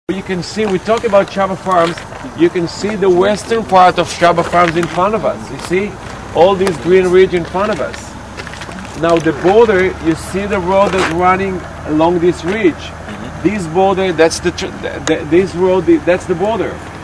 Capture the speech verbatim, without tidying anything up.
You can see, we talk about Shaba Farms, you can see the western part of Shaba Farms in front of us. You see all this green ridge in front of us. Now the border, you see the road that's running along this ridge. Mm-hmm. This border, that's the, tr- the this road, that's the border.